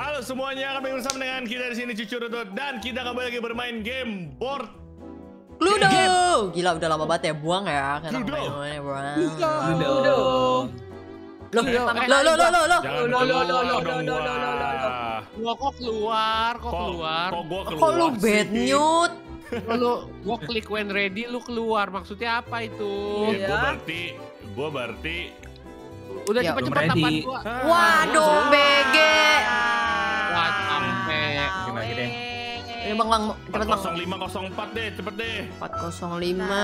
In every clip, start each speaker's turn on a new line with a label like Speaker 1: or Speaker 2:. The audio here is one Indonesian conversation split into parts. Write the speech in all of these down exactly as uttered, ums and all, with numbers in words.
Speaker 1: Halo semuanya, kembali bersama dengan kita di sini Cucu Rutut dan kita kembali lagi bermain game board
Speaker 2: Cluedo. Game. Gila udah lama banget ya buang ya.
Speaker 1: Cluedo.
Speaker 2: Cluedo.
Speaker 3: Loh,
Speaker 2: lo lo lo lo lo.
Speaker 1: Jangan
Speaker 3: Lo, lo, lo,
Speaker 1: keluar
Speaker 3: lo,
Speaker 1: dong
Speaker 3: lo, lo, lo, lo, lo.
Speaker 1: gua.
Speaker 3: Gua kok keluar, kok
Speaker 1: Kok,
Speaker 3: keluar.
Speaker 1: kok gua keluar
Speaker 2: Kok lu
Speaker 1: sih?
Speaker 2: bad mute?
Speaker 3: Lu gua klik when ready, lu keluar. Maksudnya apa itu?
Speaker 1: Ya,
Speaker 2: Iya.
Speaker 1: gua berarti, gua berarti
Speaker 3: Udah
Speaker 2: Ya,
Speaker 3: cepet-cepet
Speaker 4: belum
Speaker 3: tapan
Speaker 4: ready.
Speaker 3: gua.
Speaker 2: Waduh B G.
Speaker 3: Wah, sampai.
Speaker 4: Lagi deh.
Speaker 2: Ini bang bang cepet bang.
Speaker 1: nol lima nol empat deh, cepet deh.
Speaker 2: empat nol lima.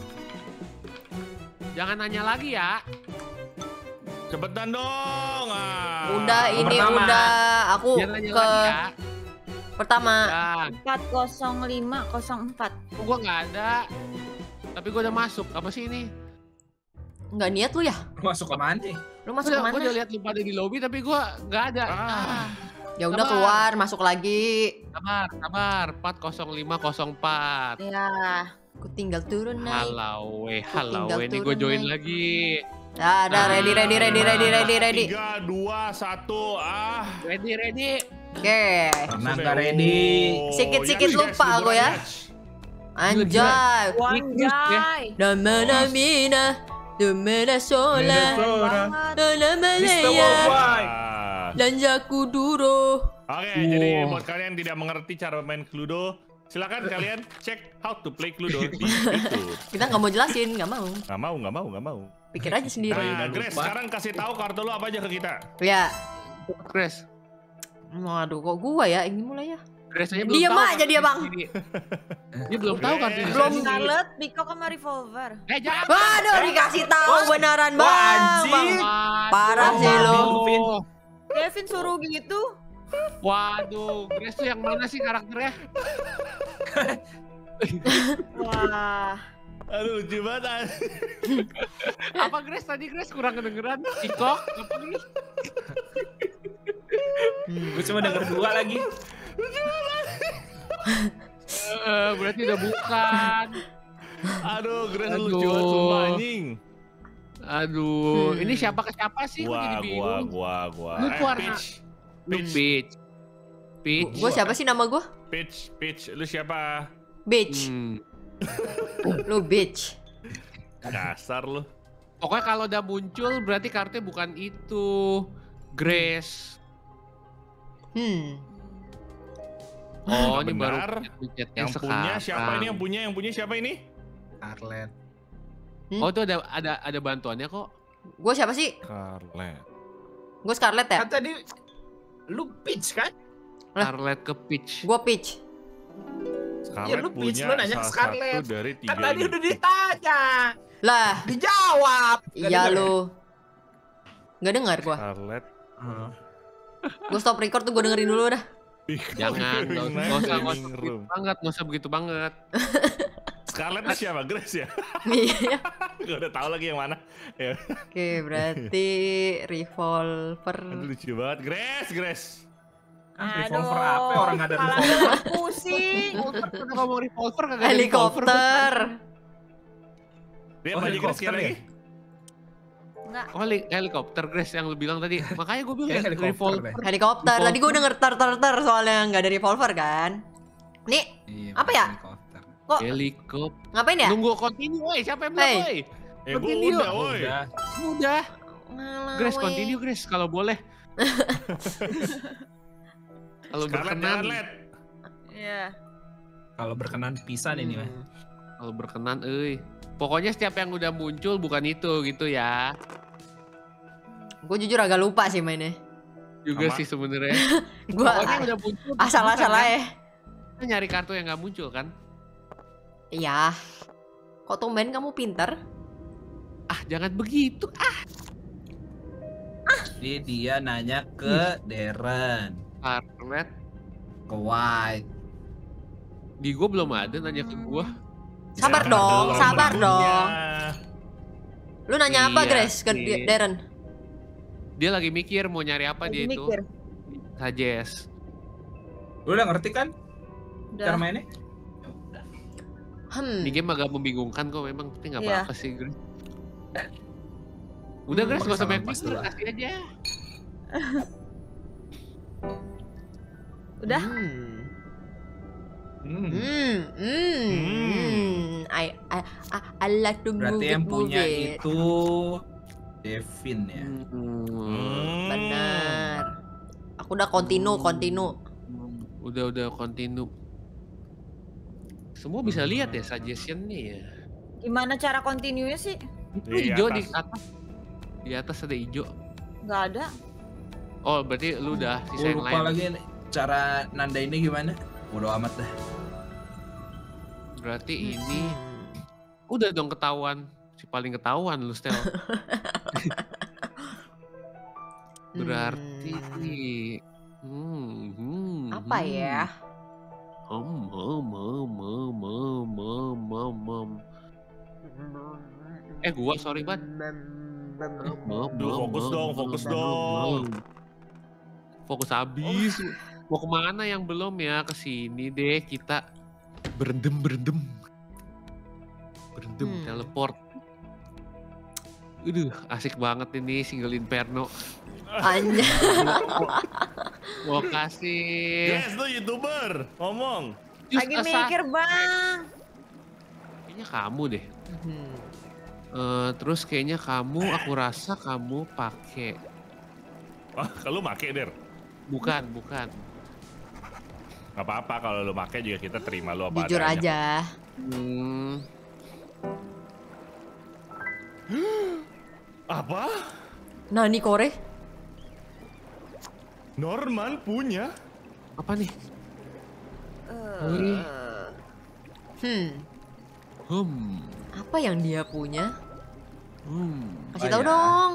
Speaker 3: Jangan nanya lagi ya.
Speaker 1: Cepetan dong. Ah.
Speaker 2: Udah ini
Speaker 4: Pertama.
Speaker 2: udah aku
Speaker 3: Jangan nanya
Speaker 2: ke
Speaker 3: lagi ya.
Speaker 2: pertama.
Speaker 3: Ya,
Speaker 5: empat nol lima nol empat.
Speaker 3: gua nggak ada. Tapi gua udah masuk. Apa sih ini?
Speaker 2: Nggak niat lu ya?
Speaker 4: Masuk ke mana?
Speaker 2: Lu masuk
Speaker 3: Udah, gua
Speaker 2: kemana?
Speaker 3: udah lihat lu pada di lobby tapi gua nggak ada.
Speaker 1: Ah.
Speaker 3: Ah.
Speaker 2: Ya udah
Speaker 3: Sabar.
Speaker 2: keluar masuk lagi.
Speaker 3: Sabar, sabar. empat nol lima nol empat.
Speaker 5: Ya.
Speaker 2: Aku tinggal turun naik.
Speaker 3: Halau weh,
Speaker 2: Aku
Speaker 3: halau
Speaker 2: tinggal
Speaker 3: weh. Ini gue
Speaker 2: turun,
Speaker 3: join
Speaker 2: Nek.
Speaker 3: lagi.
Speaker 2: Dah, dah ready ready ready ready ready ready.
Speaker 1: tiga, dua, satu, ah.
Speaker 3: Ready, ready.
Speaker 2: Oke.
Speaker 4: Pernah nggak ready?
Speaker 2: Sikit-sikit
Speaker 1: Yash,
Speaker 2: lupa
Speaker 1: Yash,
Speaker 2: aku ya.
Speaker 1: Yash.
Speaker 2: Anjay.
Speaker 5: Wanjay.
Speaker 2: Namana mina, dumena sola, nama
Speaker 4: Mister
Speaker 2: Leia,
Speaker 4: Worldwide.
Speaker 1: Ah.
Speaker 2: lanjaku duro.
Speaker 1: Oke, jadi
Speaker 3: Wow.
Speaker 1: buat kalian yang tidak mengerti cara main Cluedo, silakan kalian cek how to play Cluedo di YouTube.
Speaker 2: Kita nggak mau jelasin, nggak mau.
Speaker 1: Nggak mau, nggak mau, nggak mau.
Speaker 2: Pikir aja sendiri.
Speaker 1: Nah,
Speaker 4: udah
Speaker 1: Grace,
Speaker 4: lupa.
Speaker 1: sekarang kasih tahu kartu lo apa aja ke kita.
Speaker 2: Ya.
Speaker 3: Grace.
Speaker 2: Waduh, kok gua ya ini mulai ya.
Speaker 3: Grace aja belum
Speaker 2: Diam
Speaker 3: tahu
Speaker 2: aja dia, Bang.
Speaker 3: kartunya sendiri. Dia belum tahu kartunya.
Speaker 2: Belum.
Speaker 3: sendiri.
Speaker 5: Scarlet, Peacock sama Revolver.
Speaker 3: Eh, jangan.
Speaker 2: Waduh, dikasih tahu
Speaker 4: Wah,
Speaker 2: beneran
Speaker 4: wah,
Speaker 2: bang.
Speaker 4: anjing.
Speaker 2: Bang.
Speaker 3: Waduh.
Speaker 2: Parah sih lo.
Speaker 4: Vin.
Speaker 5: Kevin suruh gitu.
Speaker 3: Waduh, Grace tuh yang mana sih karakternya?
Speaker 5: Wah.
Speaker 1: Aduh, lucu banget.
Speaker 3: Apa Grace tadi Grace kurang kedengeran? Peacock? Apa nih?
Speaker 4: Gue cuma denger dua lagi.
Speaker 3: Eh, berarti udah bukan.
Speaker 1: Aduh, Grace
Speaker 3: Aduh.
Speaker 1: lucu banget sumpah anjing.
Speaker 3: Aduh,
Speaker 2: Hmm.
Speaker 3: ini siapa ke siapa sih? Gua
Speaker 1: Gua,
Speaker 3: jadi
Speaker 1: gua,
Speaker 3: bingung.
Speaker 1: gua, gua.
Speaker 3: Lu
Speaker 1: Eh,
Speaker 3: warna-
Speaker 1: Peach.
Speaker 3: Lu
Speaker 1: Peach.
Speaker 3: Peach. Peach.
Speaker 2: Gue siapa sih nama gue?
Speaker 1: Peach, Peach. Lu siapa?
Speaker 2: Bitch.
Speaker 3: Hmm.
Speaker 2: Lu bitch.
Speaker 1: Dasar lu.
Speaker 3: Pokoknya kalau udah muncul berarti kartunya bukan itu. Grace.
Speaker 2: Hmm.
Speaker 3: Oh,
Speaker 1: Nggak
Speaker 3: ini baru
Speaker 1: benar.
Speaker 3: pencetnya
Speaker 1: Yang punya
Speaker 3: sekarang.
Speaker 1: siapa ini? Yang punya, yang punya siapa ini?
Speaker 4: Scarlet.
Speaker 3: Oh, itu ada ada ada bantuannya kok.
Speaker 2: Gue siapa sih?
Speaker 1: Scarlet.
Speaker 2: Gue Scarlet ya.
Speaker 4: Kan tadi lu pitch kan?
Speaker 2: Lah.
Speaker 3: Scarlet ke Peach.
Speaker 2: Gue Peach.
Speaker 1: Scarlet
Speaker 4: Ya, lu Peach,
Speaker 1: punya
Speaker 4: lu nanya
Speaker 1: salah
Speaker 4: Scarlet.
Speaker 1: satu dari tiga
Speaker 4: Kan tadi
Speaker 1: ini.
Speaker 4: udah ditanya.
Speaker 2: Lah,
Speaker 4: Dijawab. Nggak
Speaker 2: iya
Speaker 4: denger ya?
Speaker 2: lu. Nggak dengar gue.
Speaker 1: Scarlet.
Speaker 4: Hmm.
Speaker 2: Gue stop record tuh gue dengerin dulu dah.
Speaker 3: Jangan, nggak usah, nggak usah, nggak usah begitu banget, nggak usah begitu banget.
Speaker 1: Scarlet itu siapa? Grace ya?
Speaker 2: Iya.
Speaker 1: Gak udah tahu lagi yang mana. Ya.
Speaker 2: Oke, berarti revolver.
Speaker 1: Aduh, lucu banget. Grace, Grace.
Speaker 4: Ah, revolver apa? Orang nggak ada
Speaker 5: kepala
Speaker 4: revolver.
Speaker 5: gua pusing.
Speaker 3: Udah ngomong revolver kagak ada revolver.
Speaker 2: Helikopter.
Speaker 1: Dia
Speaker 4: Oh,
Speaker 1: apa aja Grace
Speaker 4: helikopter
Speaker 1: sekali
Speaker 4: ya?
Speaker 1: lagi?
Speaker 5: Enggak.
Speaker 3: Oh, heli- helikopter Grace yang lu bilang tadi. Makanya gue bilang
Speaker 4: Kayak helikopter
Speaker 3: revolver.
Speaker 4: deh.
Speaker 2: Helikopter. Tadi gue denger ter ter ter soalnya nggak ada revolver kan. Nih,
Speaker 4: Iya,
Speaker 2: Apa ya?
Speaker 4: helikopter.
Speaker 2: kok
Speaker 3: Helikopter.
Speaker 2: ngapain ya?
Speaker 3: Nunggu continue, woi. Siapa yang bilang,
Speaker 2: Hey.
Speaker 3: woi?
Speaker 1: Eh, gua
Speaker 3: Continue.
Speaker 1: udah, woi.
Speaker 4: Udah.
Speaker 3: Udah.
Speaker 2: Ngalah,
Speaker 3: Grace,
Speaker 2: weh.
Speaker 3: continue Grace kalau boleh. Kalau
Speaker 1: Scarlet,
Speaker 3: berkenan.
Speaker 1: jangan let.
Speaker 5: Iya.
Speaker 4: Kalau berkenan pisan ini mah.
Speaker 3: Hmm. Kalau berkenan, euy. Pokoknya setiap yang udah muncul bukan itu gitu ya.
Speaker 2: Gue jujur agak lupa sih mainnya.
Speaker 3: Juga
Speaker 1: Sama.
Speaker 3: sih sebenarnya.
Speaker 2: Gue
Speaker 3: Pokoknya udah muncul.
Speaker 2: asal-asal
Speaker 3: bukan, kan?
Speaker 2: aja.
Speaker 3: Kita nyari kartu yang nggak muncul kan?
Speaker 2: Iya. Kok tumben kamu pinter?
Speaker 3: Ah, jangan begitu. Ah,
Speaker 4: Jadi dia nanya ke Darren,
Speaker 3: Scarlet.
Speaker 4: ke White.
Speaker 3: Di gua belum ada nanya ke gua.
Speaker 2: Sabar
Speaker 1: Jangan
Speaker 2: dong,
Speaker 1: dong,
Speaker 2: sabar
Speaker 1: rambutnya.
Speaker 2: dong. Lu nanya apa,
Speaker 3: Iya
Speaker 2: Grace, ke
Speaker 3: sih.
Speaker 2: Darren?
Speaker 3: Dia lagi mikir mau nyari apa
Speaker 5: Lagi
Speaker 3: dia itu.
Speaker 5: mikir.
Speaker 3: Suggest.
Speaker 4: Lu udah ngerti kan cara
Speaker 5: Udah.
Speaker 4: mainnya?
Speaker 2: Hmm.
Speaker 3: Ini game agak membingungkan kok memang, tapi nggak
Speaker 5: Iya.
Speaker 3: apa-apa sih, Grace. Udah,
Speaker 2: Hmm,
Speaker 3: Grace, gak usah
Speaker 4: pakai
Speaker 3: banyak
Speaker 4: salam pas
Speaker 3: mikir,
Speaker 4: dulu.
Speaker 3: kasih aja.
Speaker 5: Udah.
Speaker 2: Hmm.
Speaker 4: Hmm.
Speaker 2: Hmm. Hmm. Hmm. I, I, I, I like to move
Speaker 4: Berarti
Speaker 2: it,
Speaker 4: yang
Speaker 2: move
Speaker 4: punya
Speaker 2: it.
Speaker 4: itu Devin ya.
Speaker 3: Hmm.
Speaker 2: Benar. Aku udah continue, continue.
Speaker 3: Udah udah continue. Semua bisa lihat ya suggestionnya ya.
Speaker 5: Gimana cara continue-nya sih?
Speaker 3: Itu
Speaker 1: Di
Speaker 3: hijau di
Speaker 1: atas.
Speaker 3: atas. Di atas ada hijau.
Speaker 5: Nggak ada.
Speaker 3: Oh berarti lu udah
Speaker 4: Gue
Speaker 3: sisa yang
Speaker 4: lupa
Speaker 3: lain.
Speaker 4: lagi nih, cara nanda ini gimana. Bodo amat dah.
Speaker 3: Berarti ini
Speaker 2: Hmm.
Speaker 3: udah dong ketahuan. Si paling ketahuan lu Stel. Berarti hmm, hmm,
Speaker 2: Apa
Speaker 3: hmm.
Speaker 2: ya?
Speaker 3: Hum, hum, hum, hum, hum, hum, hum, hum. Eh gua sorry ban.
Speaker 1: Duh, fokus dong, fokus dong.
Speaker 3: Fokus habis. Mau kemana yang belum ya? Kesini deh kita berendam berendam. Berendam
Speaker 2: Hmm.
Speaker 3: teleport. Udah asik banget ini single Inferno.
Speaker 2: Anjay.
Speaker 3: Mau kasih.
Speaker 1: Guys, lu YouTuber, ngomong.
Speaker 3: Just
Speaker 5: Lagi
Speaker 3: a sa-
Speaker 5: mikir bang.
Speaker 3: Kayaknya kamu deh.
Speaker 2: Hmm.
Speaker 3: Eh, terus kayaknya kamu, aku rasa kamu pakai.
Speaker 1: Wah, kalau make Der.
Speaker 3: Bukan, bukan.
Speaker 1: Gak apa-apa kalau lu make juga kita terima lu apa
Speaker 2: Jujur
Speaker 1: adanya.
Speaker 2: aja.
Speaker 3: Hmm,
Speaker 1: Apa?
Speaker 2: Nah, ini Kore.
Speaker 1: Norman punya?
Speaker 3: apa nih?
Speaker 5: Eh,
Speaker 2: Hmm.
Speaker 3: Hmm.
Speaker 2: Apa yang dia punya?
Speaker 3: Hmm.
Speaker 2: Kasih
Speaker 4: Oh,
Speaker 2: tahu
Speaker 4: ya.
Speaker 2: dong.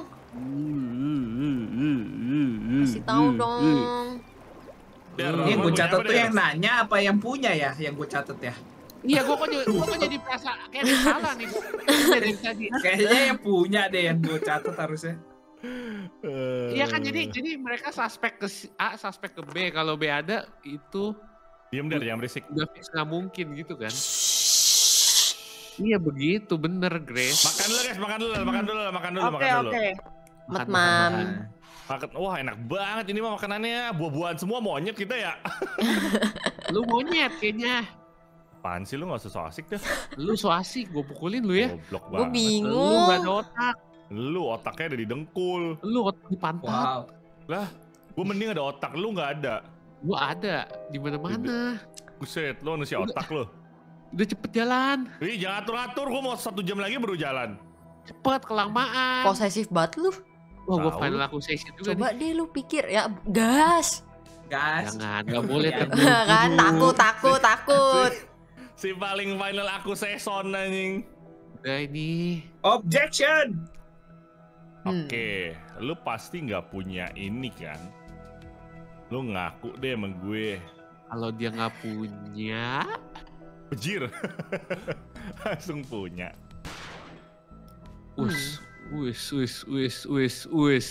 Speaker 3: Kasih
Speaker 2: Kasih tahu dong.
Speaker 1: Der,
Speaker 4: Ini yang
Speaker 1: Norman
Speaker 4: gue
Speaker 1: punya
Speaker 4: catat
Speaker 1: apa,
Speaker 4: tuh
Speaker 1: Der?
Speaker 4: yang nanya apa yang punya ya, yang gue catat ya.
Speaker 3: Iya, gua kok jadi, gua kok jadi perasa kayak ada yang salah nih. Dari tadi.
Speaker 4: Kayaknya yang punya deh yang gue catat harusnya.
Speaker 1: Eh,
Speaker 3: Iya kan jadi jadi mereka suspek ke si- A, suspek ke B. Kalau B ada itu
Speaker 1: Diam Der, jangan berisik.
Speaker 3: udah fix nggak mungkin gitu kan? Iya begitu, bener Grace.
Speaker 1: Makan dulu guys, makan dulu, makan dulu, makan dulu,
Speaker 5: Oke
Speaker 1: makan dulu.
Speaker 5: oke.
Speaker 2: Mat
Speaker 3: Makan,
Speaker 2: mam.
Speaker 3: makan,
Speaker 1: Makan, wah enak banget ini mah makanannya. Buah-buahan semua monyet kita ya.
Speaker 3: Lu monyet kayaknya.
Speaker 1: Apaan sih lu gak usah so asik dah.
Speaker 3: Lu so asik, gue pukulin lu ya.
Speaker 1: Goblok
Speaker 2: Gue
Speaker 1: banget.
Speaker 3: Lu
Speaker 2: bingung.
Speaker 3: gak ada otak.
Speaker 1: Lu otaknya ada di dengkul.
Speaker 3: Lu otak di pantat.
Speaker 4: Wow.
Speaker 1: Lah, gue mending ada otak, lu gak ada.
Speaker 3: Gua ada di mana-mana.
Speaker 1: Buset, lu manusia otak lu.
Speaker 3: Udah cepet jalan.
Speaker 1: Ih, jangan atur-atur, gue mau satu jam lagi baru jalan.
Speaker 3: Cepet, kelamaan.
Speaker 2: Posesif banget lu.
Speaker 3: Wah, gue
Speaker 1: Tahu.
Speaker 3: final accusation juga
Speaker 2: Coba
Speaker 3: nih.
Speaker 2: deh lu pikir ya, gas.
Speaker 4: Gas.
Speaker 3: Jangan, gak boleh
Speaker 4: Ya.
Speaker 3: terburu-buru.
Speaker 2: Kan takut, takut, takut.
Speaker 1: Si paling final aku seson anjing.
Speaker 3: Udah ini.
Speaker 4: Objection.
Speaker 2: Hmm.
Speaker 1: Oke, lu pasti nggak punya ini kan? Lu ngaku deh sama gue.
Speaker 3: Kalau dia nggak punya,
Speaker 1: Bejir. Langsung punya.
Speaker 3: us, us, us, us, us, us.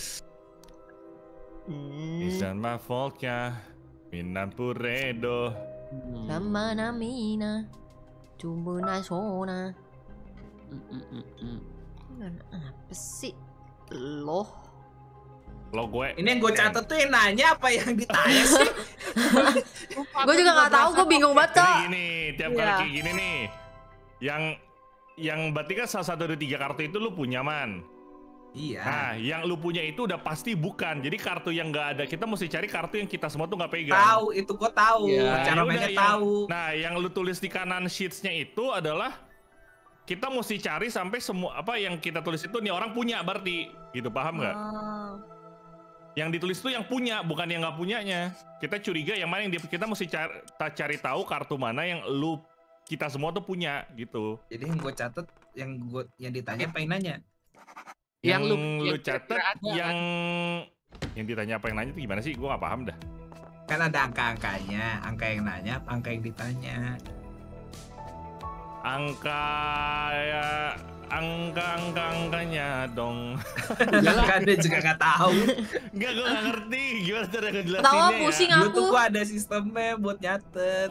Speaker 2: Hmm.
Speaker 1: Isan ma fault-nya. Minan puredo.
Speaker 3: Hmm.
Speaker 2: Sama namina. Cuma nasona.
Speaker 3: Mm, mm, mm, mm.
Speaker 2: Apa sih? Loh.
Speaker 1: Lo gue.
Speaker 4: Ini yang gue catat tuh yang nanya apa yang ditanya sih?
Speaker 2: Gue juga nggak tahu, gue bingung banget
Speaker 1: Jadi
Speaker 2: kok.
Speaker 1: gini, tiap kali
Speaker 5: Iya.
Speaker 1: kayak gini nih. Yang yang berarti kan salah satu dari tiga kartu itu lu punya man.
Speaker 4: Iya.
Speaker 1: Nah, yang lu punya itu udah pasti bukan. Jadi kartu yang nggak ada, kita mesti cari kartu yang kita semua tuh nggak pegang.
Speaker 4: Tahu itu gue tahu.
Speaker 3: Iya.
Speaker 4: Cara
Speaker 1: Ya udah,
Speaker 4: mainnya
Speaker 1: yang-
Speaker 4: tahu.
Speaker 1: Nah, yang lu tulis di kanan sheets-nya itu adalah kita mesti cari sampai semua apa yang kita tulis itu nih orang punya berarti. Gitu, paham nggak?
Speaker 5: Oh.
Speaker 1: Yang ditulis itu yang punya, bukan yang nggak punyanya. Kita curiga yang mana yang di- kita mesti cari, ta- cari tahu kartu mana yang lu kita semua tuh punya gitu.
Speaker 4: Jadi yang gue catat, yang gue yang ditanya apa yang nanya?
Speaker 3: Yang lu,
Speaker 1: lu
Speaker 3: yang
Speaker 1: catat,
Speaker 3: kira-kira ada,
Speaker 1: yang yang ditanya apa yang nanya itu gimana sih? Gua nggak paham dah.
Speaker 4: Kan ada angka-angkanya, angka yang nanya, apa angka yang ditanya.
Speaker 1: Angka ya, angka angka angkanya dong.
Speaker 4: Kan dia juga nggak tahu.
Speaker 1: Enggak, gua nggak ngerti gimana cara ngejelasinnya.
Speaker 2: Tahu
Speaker 1: ya.
Speaker 2: pusing
Speaker 4: Dulu
Speaker 2: aku.
Speaker 4: tuh gue ada sistemnya buat nyatet.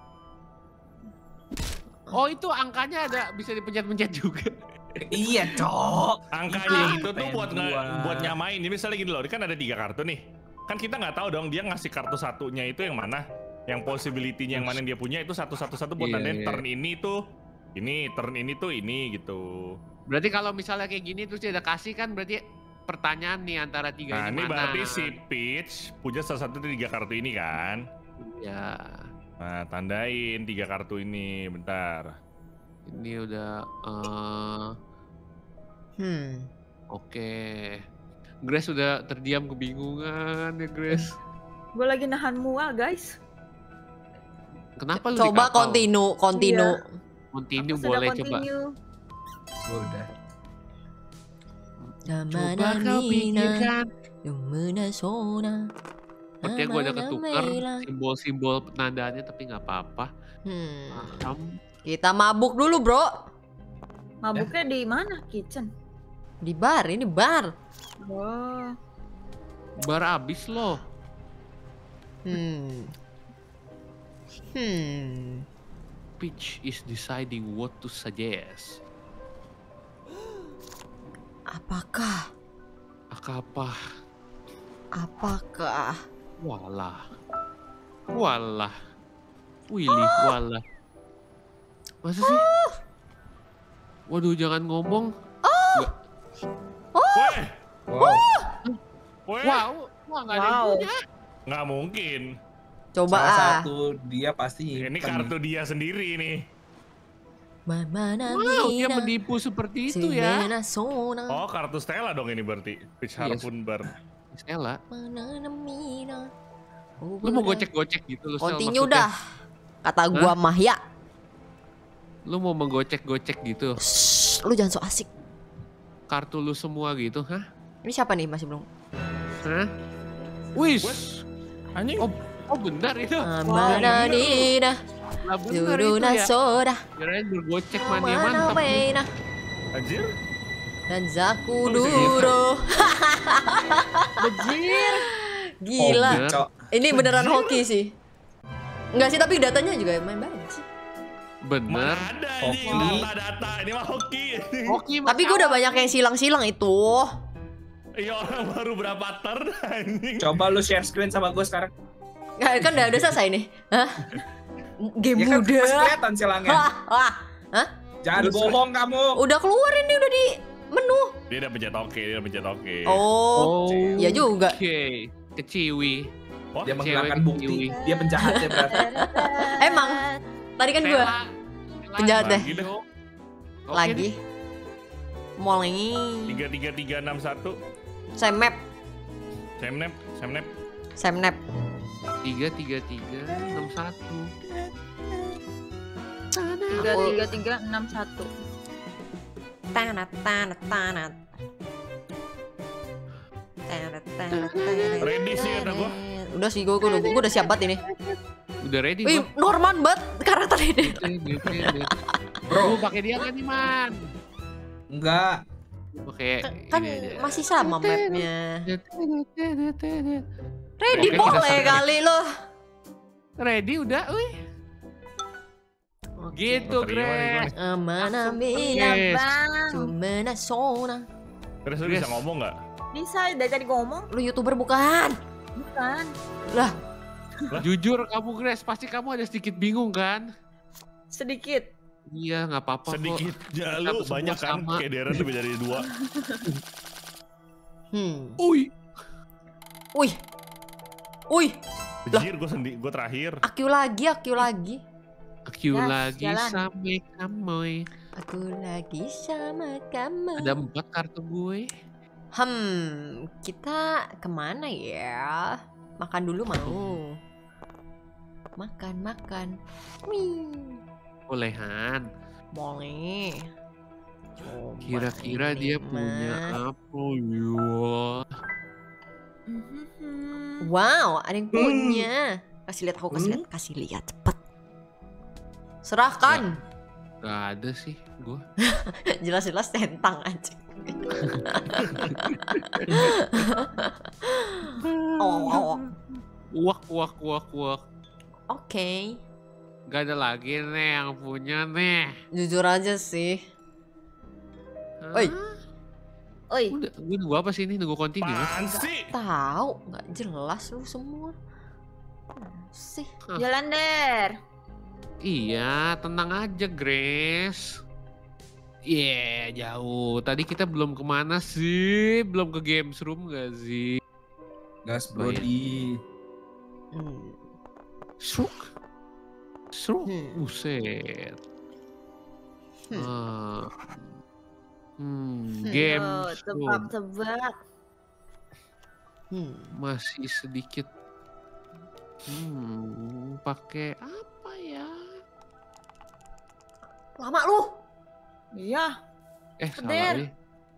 Speaker 3: Oh itu angkanya ada bisa dipencet-pencet juga.
Speaker 4: Iya, cok.
Speaker 1: Angkanya
Speaker 4: Itu
Speaker 1: itu tuh
Speaker 4: pengen
Speaker 1: buat nge-
Speaker 4: gua.
Speaker 1: buat nyamain. Ini misalnya gini loh, kan ada tiga kartu nih. Kan kita nggak tahu dong dia ngasih kartu satunya itu yang mana. yang possibility-nya yang mana yang dia punya itu satu-satu-satu buat
Speaker 3: Iya,
Speaker 1: nandain
Speaker 3: iya.
Speaker 1: turn ini tuh ini, turn ini tuh ini gitu.
Speaker 3: Berarti kalau misalnya kayak gini terus dia ada kasih kan berarti pertanyaan nih antara tiga
Speaker 1: Nah,
Speaker 3: ini
Speaker 1: ini
Speaker 3: mana?
Speaker 1: berarti si Peach punya salah satu dari tiga kartu ini kan.
Speaker 3: Ya,
Speaker 1: Nah, tandain tiga kartu ini, bentar.
Speaker 3: ini udah eh,
Speaker 2: Hmm.
Speaker 3: oke. Grace udah terdiam kebingungan ya Grace.
Speaker 5: Gue lagi nahan mual guys.
Speaker 3: Kenapa lu
Speaker 2: Coba
Speaker 3: dikapal?
Speaker 2: continue, continue.
Speaker 3: Continue
Speaker 5: Aku sudah
Speaker 3: boleh coba.
Speaker 5: continue.
Speaker 4: Gua udah.
Speaker 3: Coba kau pikirkan.
Speaker 2: Lumina sona.
Speaker 3: Sepertinya gue ada
Speaker 2: Amana
Speaker 3: ketukar
Speaker 2: mela.
Speaker 3: simbol-simbol penandaannya tapi nggak apa-apa.
Speaker 2: Hmm.
Speaker 3: Paham.
Speaker 2: Kita mabuk dulu, Bro.
Speaker 5: Mabuknya di mana? Kitchen.
Speaker 2: Di bar, ini bar.
Speaker 5: Wah.
Speaker 3: Bar abis loh.
Speaker 2: Hmm. Hmm.
Speaker 3: Peach is deciding what to suggest.
Speaker 2: Apakah?
Speaker 3: Apa?
Speaker 2: Apakah?
Speaker 3: Walah. Walah. Willy, walah. Masa sih? Waduh, jangan ngomong.
Speaker 1: Weh,
Speaker 4: Wow.
Speaker 1: weh,
Speaker 3: Wow, wah nggak ada yang
Speaker 5: Wow.
Speaker 3: punya.
Speaker 1: nggak mungkin.
Speaker 2: Coba
Speaker 4: Salah
Speaker 2: ah.
Speaker 4: satu dia pasti
Speaker 1: Ini
Speaker 4: nyimpen.
Speaker 1: kartu dia sendiri nih.
Speaker 2: Mana
Speaker 3: Wow, dia
Speaker 2: mina.
Speaker 3: menipu seperti itu ya.
Speaker 2: Lumina sona.
Speaker 1: Oh, kartu Stella dong ini berarti. Peach
Speaker 3: Yes.
Speaker 1: Harpoon Bar.
Speaker 3: Stella,
Speaker 2: Mana mina.
Speaker 3: lu mau gocek-gocek gitu lu Sel,
Speaker 2: Continue
Speaker 3: maksudnya?
Speaker 2: dah. Kata gua mah ya.
Speaker 3: Lu mau menggocek-gocek gitu?
Speaker 2: Shh, lu jangan so asik.
Speaker 3: Kartu lu semua gitu, hah?
Speaker 2: Ini siapa nih masih belum?
Speaker 3: Hah? Wis.
Speaker 1: Anjing.
Speaker 3: Oh, oh benar itu.
Speaker 2: Mana nina.
Speaker 3: Lah benar itu
Speaker 2: Duruna
Speaker 3: ya.
Speaker 2: soda.
Speaker 3: Kirain bergocek mania
Speaker 2: Mana
Speaker 3: mantap.
Speaker 2: mena.
Speaker 1: Anjir.
Speaker 2: Dan zaku
Speaker 1: Lu bisa gitu?
Speaker 2: duro.
Speaker 3: Bejir.
Speaker 2: Gila.
Speaker 3: Oh,
Speaker 4: Cok.
Speaker 2: Ini beneran hoki sih. Enggak sih, tapi datanya juga main banyak sih.
Speaker 3: Bener.
Speaker 1: Mana ada anjing
Speaker 4: Hoki.
Speaker 1: data-data. Ini mah hoki.
Speaker 3: Hoki
Speaker 2: Tapi gue udah banyak yang silang-silang itu.
Speaker 1: Iya, orang baru berapa turn anjing.
Speaker 4: Coba lu share screen sama gue sekarang.
Speaker 2: Nggak, kan udah, udah selesai nih. Hah? Game
Speaker 4: Ya kan
Speaker 2: muda.
Speaker 4: masih kelihatan silangnya.
Speaker 2: Wah, wah. Hah?
Speaker 4: Jangan
Speaker 1: Udah
Speaker 4: bohong kamu.
Speaker 2: Udah keluar ini udah di menu.
Speaker 1: Dia udah pencet oke, dia udah pencet oke.
Speaker 2: Oh, iya juga.
Speaker 3: Oke. Keciwi.
Speaker 1: Wah,
Speaker 4: Dia menghilangkan
Speaker 3: cewek
Speaker 4: bukti.
Speaker 3: kiwi.
Speaker 4: Dia penjahatnya berarti.
Speaker 2: Emang tadi kan gue
Speaker 3: Stella. Stella
Speaker 2: penjahat deh.
Speaker 1: Lagi dah.
Speaker 3: Oke
Speaker 2: lagi.
Speaker 3: deh.
Speaker 2: Mau lagi.
Speaker 1: tiga tiga tiga enam satu.
Speaker 2: Sam map,
Speaker 1: Semnep, Semnep.
Speaker 2: Sam nap.
Speaker 3: Tiga tiga tiga enam satu.
Speaker 5: Tiga tiga tiga enam satu.
Speaker 2: Tanat, tanat, tanat. Tanat, tanat, tanat.
Speaker 1: Ready sih kata gua.
Speaker 2: Udah sih, gue, gue, udah, gue udah siap banget ini.
Speaker 3: Udah ready
Speaker 2: Wih,
Speaker 3: gua.
Speaker 2: Norman banget karakter ini.
Speaker 3: Bro, pakai dia kan nih, Man?
Speaker 4: Enggak.
Speaker 3: Pakai
Speaker 2: Kan
Speaker 3: ini aja.
Speaker 2: masih sama mapnya. Ready
Speaker 3: Oke,
Speaker 2: boleh
Speaker 3: kita
Speaker 2: kali lo.
Speaker 3: Ready udah, wih. Gitu,
Speaker 1: Oh, terima nih gua
Speaker 3: Grace.
Speaker 1: nih.
Speaker 2: Amana
Speaker 3: Langsung
Speaker 2: bila
Speaker 3: Yes.
Speaker 5: Bang.
Speaker 2: cumana sona.
Speaker 1: Terus lu
Speaker 3: Yes.
Speaker 1: bisa ngomong nggak?
Speaker 5: Bisa dari tadi ngomong.
Speaker 2: Lu YouTuber bukan?
Speaker 5: Bukan.
Speaker 2: Lah,
Speaker 3: Jujur kamu, Grace, pasti kamu ada sedikit bingung kan?
Speaker 5: Sedikit.
Speaker 3: Iya, nggak apa-apa kok.
Speaker 1: Sedikit ya,
Speaker 3: Kita
Speaker 1: lu
Speaker 3: semua
Speaker 1: banyak kan
Speaker 3: sama.
Speaker 1: kayak Darren lebih dari dua.
Speaker 2: hmm.
Speaker 3: Ui,
Speaker 2: Wih. Wih,
Speaker 1: Anjir, gue sendi, gue terakhir.
Speaker 2: aku lagi, aku lagi.
Speaker 3: aku
Speaker 5: Ya,
Speaker 3: lagi
Speaker 5: jalan.
Speaker 3: sama kamu.
Speaker 2: Aku lagi sama kamu.
Speaker 3: Ada empat kartu gue.
Speaker 2: Hmm, kita kemana ya? Makan dulu mau. Makan, makan. Wih,
Speaker 3: Bolehan.
Speaker 2: boleh. Coba
Speaker 3: Kira-kira
Speaker 2: ini
Speaker 3: dia
Speaker 2: mah.
Speaker 3: punya apa ya?
Speaker 2: Wow, ada yang punya. Kasih lihat aku, kasih lihat, kasih lihat cepet. Serahkan.
Speaker 3: Gak ada sih gue.
Speaker 2: Jelas-jelas centang aja. oh, oh.
Speaker 3: Uak, uak, uak, uak.
Speaker 2: Oke.
Speaker 3: Gak ada lagi nih yang punya nih.
Speaker 2: Jujur aja sih.
Speaker 3: Hah?
Speaker 2: Oi.
Speaker 5: Oi.
Speaker 3: Udah, gue nunggu apa sih ini? Nunggu continue?
Speaker 1: Apaan sih?
Speaker 2: Tahu, nggak jelas lu semua. Sih.
Speaker 5: Jalan der.
Speaker 3: Iya, tenang aja, Grace. Iya, jauh. Tadi kita belum kemana sih? Belum ke games room gak sih?
Speaker 4: Gas Brody.
Speaker 2: Hmm.
Speaker 3: Sruk. Sruk.
Speaker 2: Hmm.
Speaker 3: Buset.
Speaker 2: Hmm.
Speaker 3: Ah. Hmm,
Speaker 2: Hmm.
Speaker 3: games
Speaker 5: Yo,
Speaker 3: room.
Speaker 5: tebak-tebak.
Speaker 2: Hmm.
Speaker 3: Masih sedikit. Hmm, pakai apa ya?
Speaker 2: Lama lu.
Speaker 5: Iya.
Speaker 3: Eh,
Speaker 5: Der.
Speaker 3: salah nih.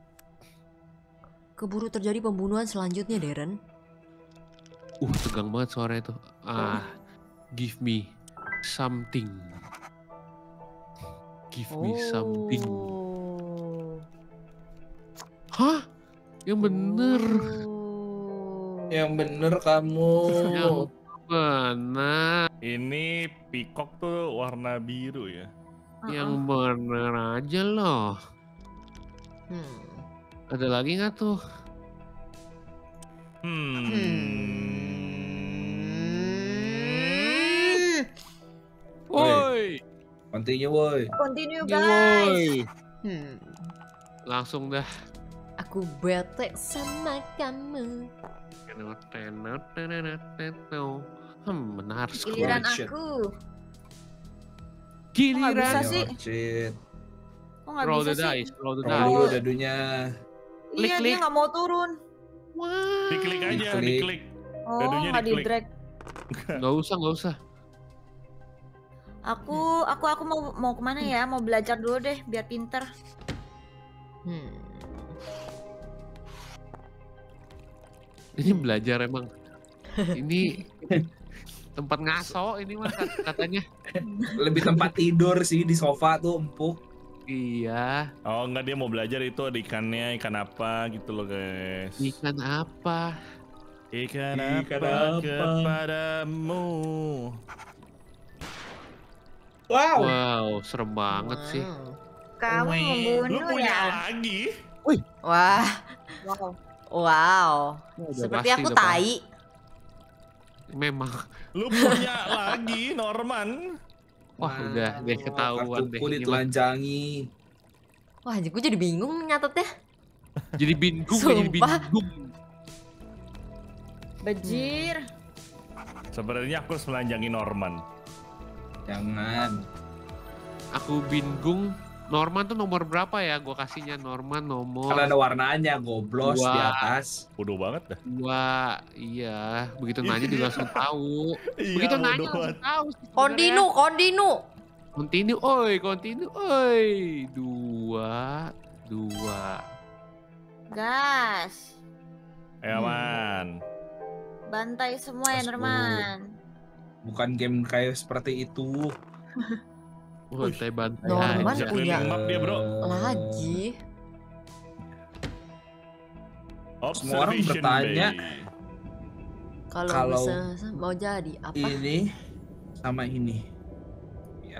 Speaker 2: Keburu terjadi pembunuhan selanjutnya, Darren.
Speaker 3: Uh, tegang banget suara itu. Ah, give me something. Give me something.
Speaker 2: Oh.
Speaker 3: Hah? Yang bener.
Speaker 2: Oh.
Speaker 4: Yang bener kamu.
Speaker 3: Yang bener.
Speaker 1: Ini peacock tuh warna biru ya.
Speaker 3: Yang bener aja loh.
Speaker 2: Hmm.
Speaker 3: Ada lagi nggak tuh?
Speaker 1: Hmm.
Speaker 2: Hmm.
Speaker 3: Woi.
Speaker 4: Continue woi.
Speaker 5: Continue
Speaker 3: Ini
Speaker 5: guys.
Speaker 3: woi.
Speaker 2: Hmm.
Speaker 3: Langsung dah.
Speaker 2: Aku bete sama kamu.
Speaker 3: Hmm, benar
Speaker 5: Giliran
Speaker 3: sekali.
Speaker 4: Shit.
Speaker 5: aku. Kok nggak
Speaker 3: Giliran.
Speaker 5: bisa sih?
Speaker 4: Oh, shit.
Speaker 5: Kok nggak
Speaker 3: Roll
Speaker 5: bisa
Speaker 3: the
Speaker 5: sih?
Speaker 3: dice, roll the
Speaker 4: Roll
Speaker 3: dice.
Speaker 4: dulu dadunya.
Speaker 3: Klik,
Speaker 5: Iya
Speaker 3: klik.
Speaker 5: dia nggak mau turun.
Speaker 3: Wah.
Speaker 1: Diklik aja,
Speaker 4: Diklik.
Speaker 1: diklik.
Speaker 5: Oh
Speaker 1: Dadunya
Speaker 5: nggak di
Speaker 1: diklik.
Speaker 5: drag.
Speaker 3: Nggak usah, nggak usah.
Speaker 5: Aku aku aku mau mau kemana ya? Mau belajar dulu deh biar pinter.
Speaker 2: Hmm.
Speaker 3: Ini belajar emang. Ini tempat ngaso ini mah kat- katanya.
Speaker 4: Lebih tempat tidur sih di sofa tuh empuk.
Speaker 3: Iya.
Speaker 1: Oh enggak, dia mau belajar itu ada ikannya, ikan apa gitu loh guys.
Speaker 3: Ikan apa?
Speaker 1: Ikan,
Speaker 4: Ikan
Speaker 1: apa,
Speaker 4: apa?
Speaker 1: kepadamu?
Speaker 4: Wow.
Speaker 3: Wow, serem banget sih.
Speaker 5: Kamu
Speaker 1: Lu
Speaker 5: membunuh
Speaker 1: punya
Speaker 5: ya?
Speaker 1: lagi?
Speaker 2: Wah,
Speaker 5: Wow.
Speaker 2: wow.
Speaker 3: Udah
Speaker 2: Seperti
Speaker 3: pasti,
Speaker 2: aku
Speaker 3: udah
Speaker 2: tai.
Speaker 3: pasti. Memang.
Speaker 1: Lu punya lagi, Norman?
Speaker 3: Wah, udah deh ketahuan deh.
Speaker 4: Kartuku
Speaker 3: Ini mah.
Speaker 4: ditelanjangi.
Speaker 2: Wah, anjir, gue jadi bingung nyatetnya.
Speaker 3: Jadi bingung, jadi
Speaker 2: Sumpah.
Speaker 3: bingung.
Speaker 5: Bajir.
Speaker 1: Sebenarnya aku harus melanjangi Norman.
Speaker 4: Jangan.
Speaker 3: Aku bingung. Norman tuh nomor berapa ya? Gue kasihnya Norman nomor
Speaker 4: Kalau ada warnanya goblos
Speaker 3: Dua.
Speaker 4: di atas.
Speaker 1: Bodoh banget dah.
Speaker 3: dua. Iya, begitu nanya juga langsung tahu. Begitu
Speaker 1: Iya,
Speaker 3: nanya
Speaker 1: bodoh
Speaker 3: langsung
Speaker 1: banget.
Speaker 3: tahu. sih
Speaker 2: Kontinu,
Speaker 3: sebenarnya.
Speaker 2: kontinu.
Speaker 3: Continue, oi, continue, oi. Dua, dua.
Speaker 5: Gas.
Speaker 1: Ya man.
Speaker 5: Bantai semua ya
Speaker 4: Gas,
Speaker 5: Norman.
Speaker 4: Bukan game kayak seperti itu.
Speaker 3: Bantai-bantai
Speaker 2: Norman
Speaker 3: aja.
Speaker 1: Bisa
Speaker 2: punya-
Speaker 1: keliling map dia bro.
Speaker 2: Lagi.
Speaker 4: Semua orang
Speaker 1: Observation
Speaker 4: bertanya.
Speaker 1: Bay.
Speaker 2: Kalau
Speaker 4: Kalau-
Speaker 2: bisa mau jadi apa?
Speaker 4: Ini sama ini. Ya.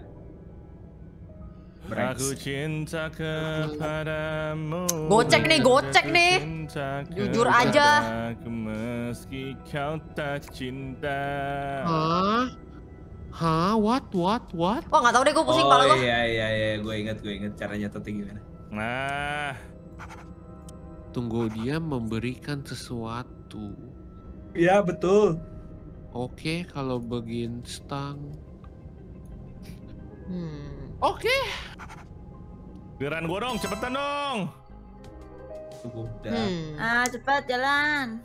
Speaker 1: Aku cinta kepadamu.
Speaker 2: Gocek nih, gocek nih.
Speaker 1: Cinta
Speaker 2: Jujur aja.
Speaker 1: kepadaku meski kau tak cinta.
Speaker 3: Hah? Hah? What? What? What?
Speaker 2: Wah, nggak tahu deh, gue pusing
Speaker 4: Oh
Speaker 2: kepala gue.
Speaker 4: iya iya iya, gue inget gue inget caranya nyatetnya gimana.
Speaker 1: Nah,
Speaker 3: Tunggu dia memberikan sesuatu.
Speaker 4: Iya betul.
Speaker 3: Oke, kalau beginstang.
Speaker 2: Hmm.
Speaker 3: Oke.
Speaker 1: giliran gua dong, cepetan dong.
Speaker 4: Tuh udah.
Speaker 2: Hmm.
Speaker 5: Ah cepat jalan.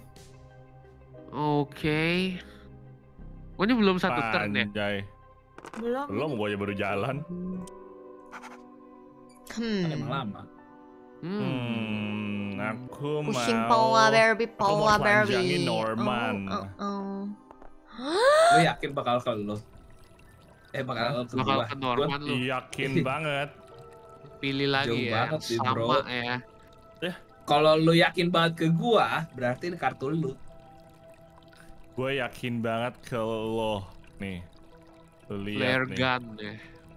Speaker 3: Oke. Oh, ini belum satu turn ya?
Speaker 1: Panjai.
Speaker 5: Belum.
Speaker 1: Belum, gua aja baru jalan.
Speaker 2: Hmm.
Speaker 4: Kan emang lama.
Speaker 3: Hmm.
Speaker 1: Hmm, aku
Speaker 2: Pushing
Speaker 1: mau.
Speaker 2: Paula Barbie,
Speaker 1: aku mau
Speaker 2: Paula
Speaker 1: telanjangin
Speaker 2: Barbie.
Speaker 1: Norman.
Speaker 2: Oh, oh,
Speaker 4: Lu yakin bakal ke lu? Eh bakal ke
Speaker 3: Bakal
Speaker 4: gua.
Speaker 3: ke Norman lu.
Speaker 1: Yakin banget.
Speaker 3: Pilih lagi
Speaker 4: Jauh
Speaker 3: ya.
Speaker 4: banget sih,
Speaker 3: Sama
Speaker 4: bro.
Speaker 3: ya.
Speaker 4: Kalau lu yakin banget ke gua, berarti ini kartu lu.
Speaker 1: Gue yakin banget ke lo. Nih. Lu
Speaker 3: Flare
Speaker 1: lihat nih.
Speaker 3: gun ya.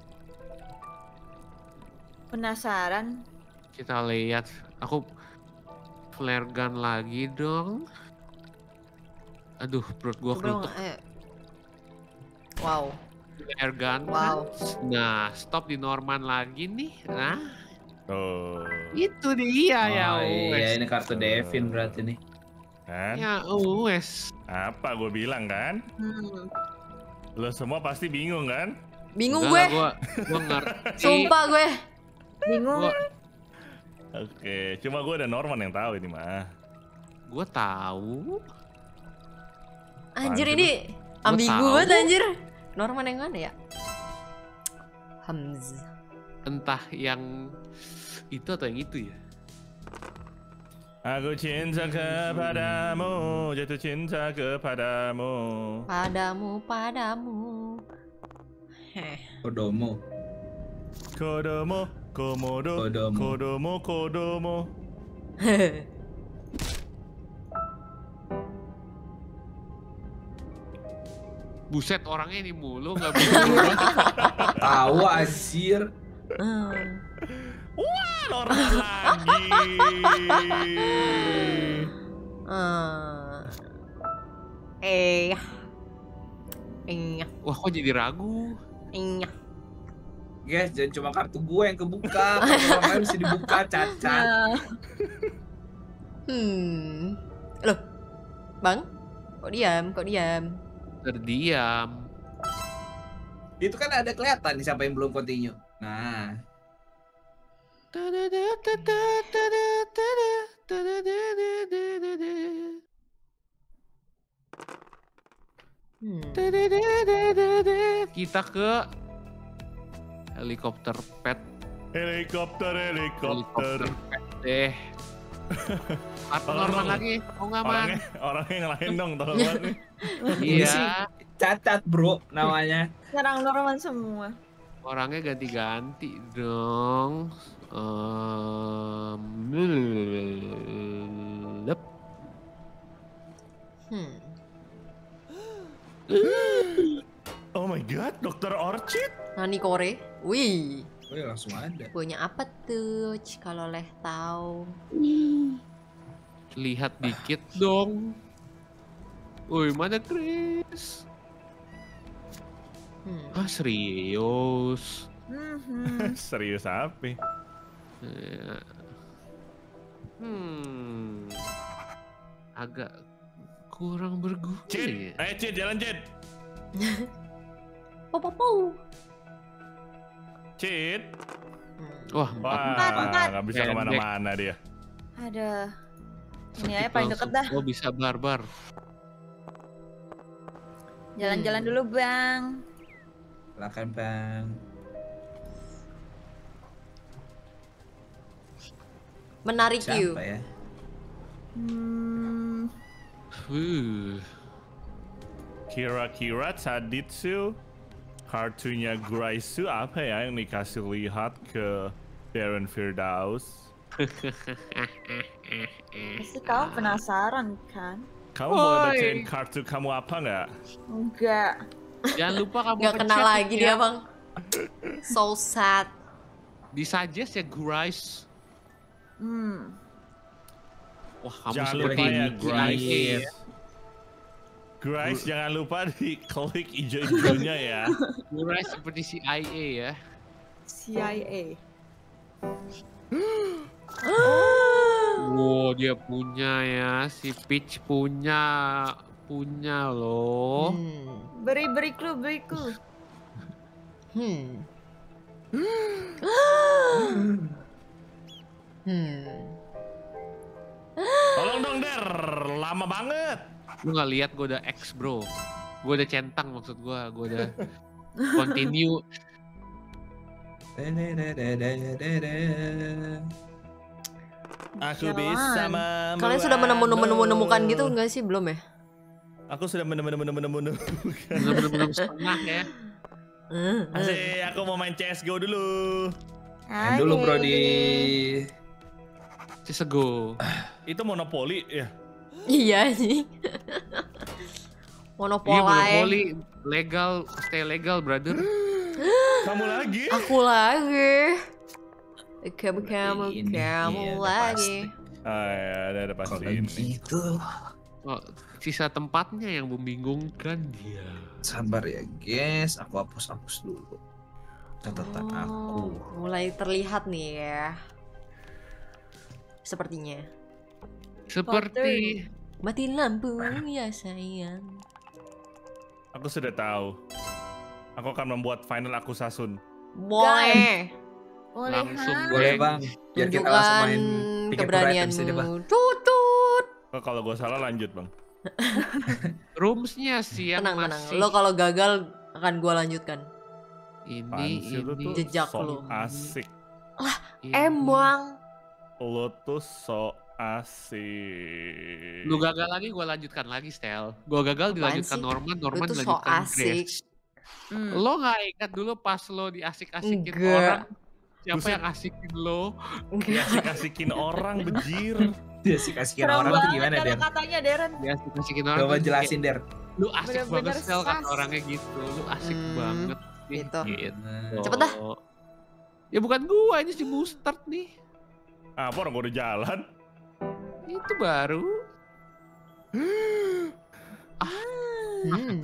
Speaker 5: Penasaran.
Speaker 3: Kita lihat. Aku flare gun lagi dong. Aduh, perut gua
Speaker 2: Bro,
Speaker 3: kelutuk.
Speaker 2: eh, Wow.
Speaker 3: Air gun.
Speaker 2: Wow.
Speaker 3: Nah, stop di Norman lagi nih. Nah,
Speaker 1: Oh.
Speaker 3: itu dia ya.
Speaker 4: Oh iya,
Speaker 3: wes.
Speaker 4: ini kartu Devin berarti nih.
Speaker 1: Kan?
Speaker 3: Ya wes.
Speaker 1: Apa gue bilang kan?
Speaker 5: Hmm.
Speaker 1: Lo semua pasti bingung kan?
Speaker 2: Bingung
Speaker 3: Enggak lah,
Speaker 2: gue.
Speaker 3: Gua, gua ngerti.
Speaker 2: Sumpah gue.
Speaker 5: Bingung.
Speaker 3: Gua,
Speaker 1: Oke, cuma gue ada Norman yang tahu ini mah.
Speaker 3: gua tahu.
Speaker 2: Anjir
Speaker 1: Apaan
Speaker 2: ini
Speaker 3: Gua
Speaker 2: ambigu
Speaker 3: tahu.
Speaker 2: banget anjir. Norman yang mana ya? Hamz.
Speaker 3: Entah yang itu atau yang itu ya.
Speaker 1: Aku cinta kepadamu, jatuh cinta kepadamu.
Speaker 2: Padamu, padamu. Heh.
Speaker 4: Kodomo.
Speaker 1: Kodomo, komodo,
Speaker 4: Kodomo.
Speaker 1: kodomo, kodomo.
Speaker 3: Buset, orangnya ini mulu nggak bisa.
Speaker 4: Tahu asir.
Speaker 2: Hmm.
Speaker 1: Wah, Norman lagi.
Speaker 2: Hmm. Eh. Eh.
Speaker 3: Wah, kok jadi ragu?
Speaker 2: Eh.
Speaker 4: Guys, jangan cuma kartu gue yang kebuka. Kartu orang lain bisa dibuka, cacat.
Speaker 5: Nah,
Speaker 2: Hmm. Loh. Bang? Kok diam? Kok diam?
Speaker 3: Terdiam.
Speaker 4: Itu kan ada kelihatan nih siapa yang belum continue. Nah,
Speaker 2: Hmm.
Speaker 3: Kita ke helikopter pet.
Speaker 1: Helikopter, helikopter.
Speaker 3: Helikopter pet deh. Kartu
Speaker 1: Tolong
Speaker 3: Norman
Speaker 1: dong.
Speaker 3: lagi. Oh nggak man.
Speaker 1: Orangnya, orangnya yang lain dong, tolong banget nih.
Speaker 4: Ini sih
Speaker 3: Iya.
Speaker 4: cacat bro namanya.
Speaker 5: serang Norman semua.
Speaker 3: Orangnya ganti-ganti dong. Um, lep.
Speaker 2: Hmm.
Speaker 1: Oh my god, Dokter Orchid?
Speaker 2: Nani Kore? Wih.
Speaker 4: Oh ya langsung ada.
Speaker 2: Punya apa tuh? Ch, kalau leh tahu.
Speaker 3: Lihat dikit dong. Woi, mana Chris?
Speaker 2: Hmm.
Speaker 3: Ah, serius.
Speaker 5: Mhm.
Speaker 1: Serius apa?
Speaker 3: Ya. Hmm. Agak kurang berguna.
Speaker 1: Cid,
Speaker 3: ya.
Speaker 1: ayo Cid, jalan Cid.
Speaker 2: Po po po.
Speaker 1: Cid.
Speaker 2: Hmm.
Speaker 3: Wah, empat.
Speaker 1: Wah,
Speaker 5: Empat, empat.
Speaker 1: nggak bisa
Speaker 3: Pendek.
Speaker 1: kemana-mana dia.
Speaker 5: Ada. Ini aja
Speaker 3: Skip
Speaker 5: paling deket
Speaker 3: langsung.
Speaker 5: dah.
Speaker 3: Oh, bisa barbar.
Speaker 5: Jalan-jalan
Speaker 2: Hmm.
Speaker 5: dulu bang.
Speaker 4: Silakan bang.
Speaker 2: Menarik you.
Speaker 4: Siapa ya?
Speaker 5: Hmm.
Speaker 3: Wuh.
Speaker 1: Kira-kira Taditsu, kartunya Graisu apa ya yang dikasih lihat ke Darren Firdaus?
Speaker 5: Pasti kau penasaran kan?
Speaker 1: Kamu boleh
Speaker 3: Woi.
Speaker 1: bacain kartu kamu apa nggak?
Speaker 5: Enggak.
Speaker 3: Jangan lupa kamu
Speaker 2: Gak kena
Speaker 3: pencet
Speaker 2: lagi
Speaker 3: ya.
Speaker 2: dia bang. So sad.
Speaker 3: Disuggest ya Grice.
Speaker 5: Hmm.
Speaker 3: Wah, kamu
Speaker 1: Jangan
Speaker 3: seperti
Speaker 1: lupa ya
Speaker 3: Nicky
Speaker 1: Grice.
Speaker 3: I A ya.
Speaker 1: Grice jangan lupa di klik hijau-hijaunya ya.
Speaker 3: Grice seperti C I A ya.
Speaker 5: C I A.
Speaker 3: Wow, dia punya ya. Si Peach punya. Punya loh.
Speaker 2: Hmm.
Speaker 5: Beri beri clue beri clue.
Speaker 2: Hmm. Hmm.
Speaker 1: Tolong dong Der, lama banget.
Speaker 3: Lu gak lihat gue udah X bro. Gue udah centang maksud gue. Gue udah continue.
Speaker 1: Aku
Speaker 5: Jalan.
Speaker 1: bisa membuat.
Speaker 2: Kalian sudah menemukan gitu enggak sih belum ya?
Speaker 1: Aku sudah menemukan.
Speaker 3: Bener-bener setengah ya.
Speaker 2: Hmm.
Speaker 1: Asik, aku mau main C S G O dulu.
Speaker 4: Main dulu bro di
Speaker 3: Cisego.
Speaker 1: Itu monopoli ya?
Speaker 2: Iya sih.
Speaker 3: Iya
Speaker 2: Monopoli.
Speaker 3: monopoli. Legal. Stay legal brother.
Speaker 1: Kamu lagi?
Speaker 2: Aku lagi. Kamu kamu
Speaker 4: Ini,
Speaker 2: kamu
Speaker 4: iya, udah
Speaker 2: lagi.
Speaker 1: Ah ya, ada ada pasti
Speaker 4: kalau
Speaker 1: ini.
Speaker 4: gitu
Speaker 3: Oh, sisa tempatnya yang membingungkan dia.
Speaker 4: Sabar ya guys, aku hapus-hapus dulu catatan aku.
Speaker 2: Oh, mulai terlihat nih ya. Sepertinya.
Speaker 3: Seperti
Speaker 2: Mati lampu ya sayang.
Speaker 1: Aku sudah tahu. Aku akan membuat final aku Sasun.
Speaker 2: Boleh.
Speaker 5: Boleh,
Speaker 3: langsung
Speaker 5: ha?
Speaker 4: Boleh
Speaker 3: geng.
Speaker 4: bang, biar kita langsung main
Speaker 2: Tunjukkan
Speaker 4: tiket to ride abis ini, bang.
Speaker 2: keberanianmu. Tutut.
Speaker 1: Oh, kalau gue salah lanjut bang.
Speaker 3: Roomsnya sih yang
Speaker 2: Tenang tenang.
Speaker 3: masih
Speaker 2: Lo kalau gagal akan gua lanjutkan.
Speaker 3: ini
Speaker 1: Apaan sih lu
Speaker 3: ini
Speaker 1: tuh
Speaker 2: Jejak
Speaker 1: so
Speaker 2: lu.
Speaker 1: asik.
Speaker 3: ini.
Speaker 2: Emang.
Speaker 1: Lo tuh so asik.
Speaker 3: Lu gagal lagi, gue lanjutkan lagi, Stel. Gue gagal
Speaker 2: Apaan
Speaker 3: dilanjutkan
Speaker 2: sih?
Speaker 3: Norman,
Speaker 2: Lu
Speaker 3: Norman
Speaker 2: tuh so
Speaker 3: dilanjutkan
Speaker 2: asik.
Speaker 3: Grace.
Speaker 5: Hmm.
Speaker 3: Lo gak ingat dulu pas lo diasik-asikin
Speaker 2: Enggak.
Speaker 3: orang? Siapa
Speaker 1: Buset.
Speaker 3: yang asikin lo?
Speaker 1: Asik-asikin orang bejir.
Speaker 4: Dia sih kasihin
Speaker 5: Serem
Speaker 4: orang tuh
Speaker 5: banget
Speaker 4: gimana Der?
Speaker 5: kata-katanya, Deren.
Speaker 3: Diasik-asikin orang.
Speaker 4: Coba
Speaker 3: tuh
Speaker 4: jelasin Der.
Speaker 3: kayak, lu asik
Speaker 5: Bener-bener
Speaker 3: banget, Stel, kata
Speaker 5: sas.
Speaker 3: orangnya gitu. Lu asik
Speaker 2: Hmm,
Speaker 3: banget. nih,
Speaker 2: gitu.
Speaker 3: gitu.
Speaker 2: Cepet dah.
Speaker 3: Ya bukan gua, ini si Mustard nih.
Speaker 1: Apa orang gue udah jalan?
Speaker 3: Itu baru.
Speaker 2: Hmm.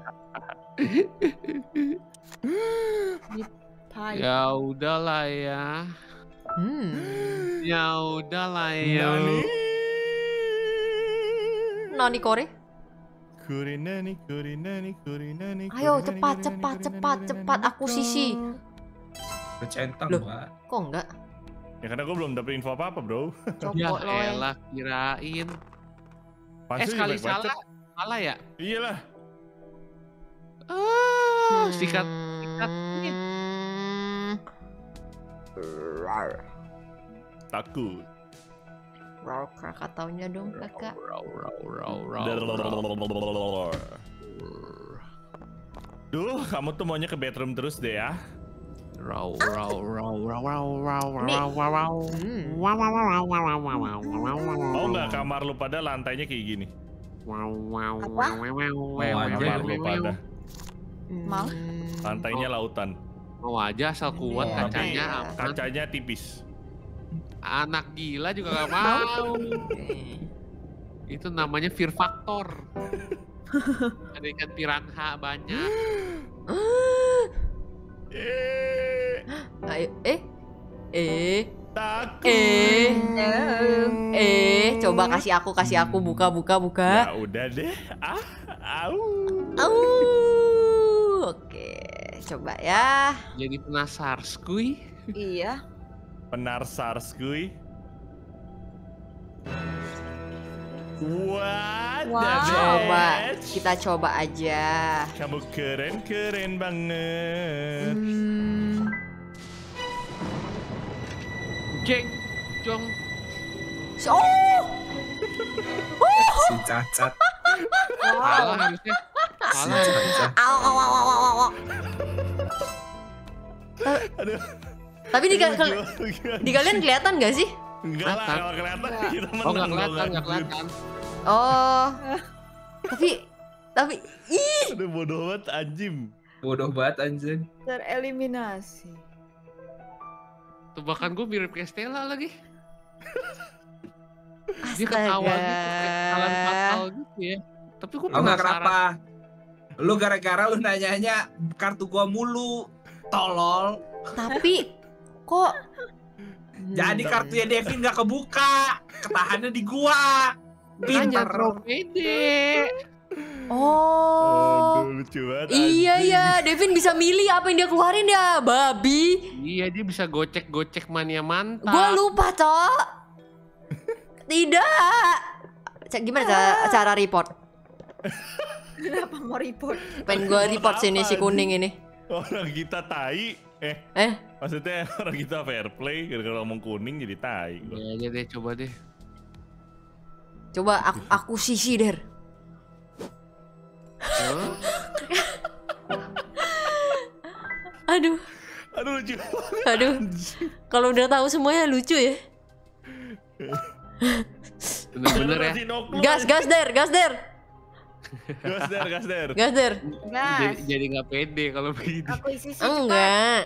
Speaker 5: Pahit.
Speaker 3: Ya udahlah ya.
Speaker 2: Hmm.
Speaker 3: Ya udahlah ya.
Speaker 1: Nani?
Speaker 2: Nani Kore?
Speaker 1: Kurinani, kurinani, kurinani.
Speaker 2: Ayo
Speaker 1: kurinani,
Speaker 2: cepat
Speaker 1: kurinani,
Speaker 2: cepat
Speaker 1: kurinani,
Speaker 2: cepat
Speaker 1: kurinani.
Speaker 2: cepat aku sisi.
Speaker 4: Bercentang
Speaker 2: Loh.
Speaker 4: mbak.
Speaker 2: Kok enggak?
Speaker 1: Ya karena gue belum dapet info apa-apa bro.
Speaker 3: Ya
Speaker 2: Copot lo ya.
Speaker 3: elah kirain.
Speaker 1: Pasti
Speaker 3: Eh sekali
Speaker 1: baik-baik.
Speaker 3: salah, salah ya?
Speaker 1: Iyalah.
Speaker 3: Ah, sikat sikat ini.
Speaker 2: Hmm. Rar.
Speaker 1: Takut.
Speaker 2: Rar Krakataunya dong kakak.
Speaker 3: Raw, raw, raw, raw, raw.
Speaker 1: Duh, kamu tuh maunya ke bedroom terus deh ya.
Speaker 3: Raw, raw, raw, raw, raw, raw,
Speaker 2: Ini-
Speaker 3: raw, raw, raw.
Speaker 2: Hmm.
Speaker 3: Wow, wow, wow, wow, wow, wow, wow, wow, wow, wow.
Speaker 1: Mau nggak kamar lu pada lantainya kayak gini?
Speaker 3: Wow, wow,
Speaker 5: Apa?
Speaker 3: wow, wow, wow, wow,
Speaker 4: aja.
Speaker 1: Kamar
Speaker 3: wow,
Speaker 1: lu
Speaker 3: wow.
Speaker 1: pada.
Speaker 5: Mau?
Speaker 2: Hmm.
Speaker 1: Lantainya lautan.
Speaker 3: Mau aja asal kuat
Speaker 2: Iya.
Speaker 3: kacanya
Speaker 2: Iya.
Speaker 3: aman.
Speaker 1: Kacanya tipis.
Speaker 3: Anak gila juga gak mau.
Speaker 2: Oke.
Speaker 3: Itu namanya fear factor. Ada ikan piranha banyak.
Speaker 1: Eh,
Speaker 2: Ayo, eh, eh,
Speaker 1: takut.
Speaker 2: eh, eh, coba kasih aku, kasih aku, buka, buka, buka.
Speaker 1: Ya udah deh. Ah, au.
Speaker 2: Au, oke, coba ya.
Speaker 3: Jadi penasaran, skuy.
Speaker 5: Iya.
Speaker 1: Penar SARS-kui. What the
Speaker 5: Wow.
Speaker 2: Coba,
Speaker 1: bitch?
Speaker 2: kita coba aja.
Speaker 1: Kamu keren-keren banget.
Speaker 2: Hmm,
Speaker 3: Jeng, jong.
Speaker 2: oh,
Speaker 4: Si cacat.
Speaker 3: Salah harusnya.
Speaker 4: Si
Speaker 3: Salah harusnya.
Speaker 4: cacat.
Speaker 2: au, au, au, au, au, au.
Speaker 1: Aduh.
Speaker 2: Tapi di, kal- kal- di kalian kelihatan gak sih?
Speaker 1: Enggak lah,
Speaker 3: Kelihatan.
Speaker 1: kalau kelihatan kita menang.
Speaker 3: Oh nggak
Speaker 1: kalau
Speaker 3: kelihatan, nggak
Speaker 1: lanjut.
Speaker 3: kelihatan.
Speaker 2: Oh, tapi, tapi, ih,
Speaker 1: Aduh bodoh banget anjim.
Speaker 4: Bodoh banget anjir.
Speaker 5: Tereliminasi.
Speaker 3: Tebakan gue mirip kayak Stella lagi. Dia ketawa
Speaker 2: astaga.
Speaker 3: gitu, kayak ketawa fatal gitu ya. Tapi gue
Speaker 4: Tau nggak
Speaker 3: penasaran.
Speaker 4: kenapa? Lu gara-gara lu nanyanya kartu gua mulu. Tolol.
Speaker 2: Tapi, kok?
Speaker 4: Jadi
Speaker 2: Hmm.
Speaker 4: kartunya Devin nggak kebuka. Ketahannya di gua.
Speaker 3: Kan jangan
Speaker 4: Pintar.
Speaker 3: terlalu pede.
Speaker 2: Oh,
Speaker 1: Aduh lucu banget.
Speaker 2: iya
Speaker 1: anjing.
Speaker 2: ya, Devin bisa milih apa yang dia keluarin ya, babi.
Speaker 3: Iya dia bisa gocek-gocek mania mantap.
Speaker 2: Gua lupa, Cok. Tidak. Ca- Gimana cara, cara report?
Speaker 5: Kenapa mau report?
Speaker 2: Pengen gua report sini si kuning ini.
Speaker 1: Orang kita tai. Eh,
Speaker 2: Eh,
Speaker 1: maksudnya orang kita fair play. Gara-gara ngomong kuning jadi tai.
Speaker 3: Ya aja deh, coba deh.
Speaker 2: coba aku, aku sisi, Der.
Speaker 3: Hah?
Speaker 2: Aduh,
Speaker 1: Aduh lucu banget.
Speaker 2: aduh. Kalau udah tahu semuanya lucu ya.
Speaker 3: Bener-bener ya.
Speaker 1: Masih no clue.
Speaker 2: Gas, gas, Der, gas, Der.
Speaker 1: Gas der, gas der.
Speaker 2: Gas, Der.
Speaker 5: Gas.
Speaker 3: Jadi, jadi gak pede kalau begini.
Speaker 5: Aku isi sih cepat.
Speaker 2: Enggak.